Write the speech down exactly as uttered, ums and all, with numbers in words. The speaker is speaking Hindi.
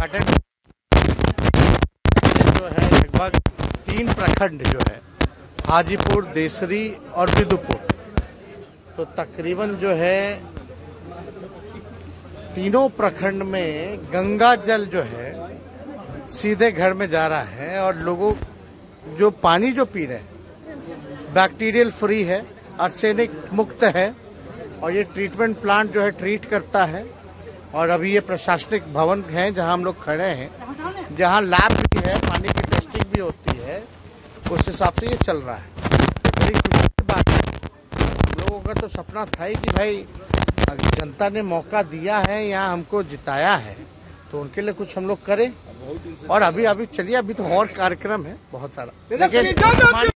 गार्डन जो है लगभग तीन प्रखंड जो है हाजीपुर, देसरी और बिदुपुर, तो तकरीबन जो है तीनों प्रखंड में गंगा जल जो है सीधे घर में जा रहा है और लोगों जो पानी जो पी रहे हैं बैक्टीरियल फ्री है, आर्सेनिक मुक्त है और ये ट्रीटमेंट प्लांट जो है ट्रीट करता है। और अभी ये प्रशासनिक भवन है जहां हम लोग खड़े हैं, जहां लैब भी है, पानी की टेस्टिंग भी होती है, उस हिसाब से ये चल रहा है। बड़ी खुशी की बात है। हम लोगों का तो सपना था ही कि भाई जनता ने मौका दिया है, यहाँ हमको जिताया है, तो उनके लिए कुछ हम लोग करें। और अभी अभी चलिए, अभी तो और कार्यक्रम है बहुत सारा, लेकिन